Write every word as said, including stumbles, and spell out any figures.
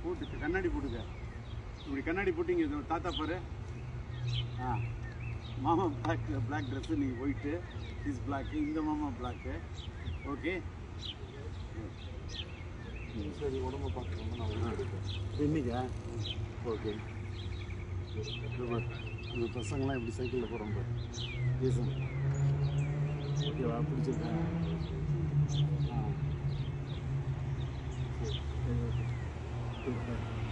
போட்டுக்க கண்ணாடி போட்டுக்க. இப்படி கண்ணாடி போட்டிங்க தாத்தா பாரு. ஆ மாமா பிளாக் பிளாக் ட்ரெஸ்ஸு, நீங்கள் ஒயிட்டு, இஸ் பிளாக்கு, இந்த மாமா பிளாக்கு. ஓகே சரி, உடம்பை பார்த்துக்கோங்க. நான் இன்னைக்கா ஓகே. இந்த பசங்களாம் இப்படி சைக்கிளில் போகிறோம் பாரு. ரீசன் ஓகேவா? பிடிச்சிருக்கேன். ஆ சரி ஓகே.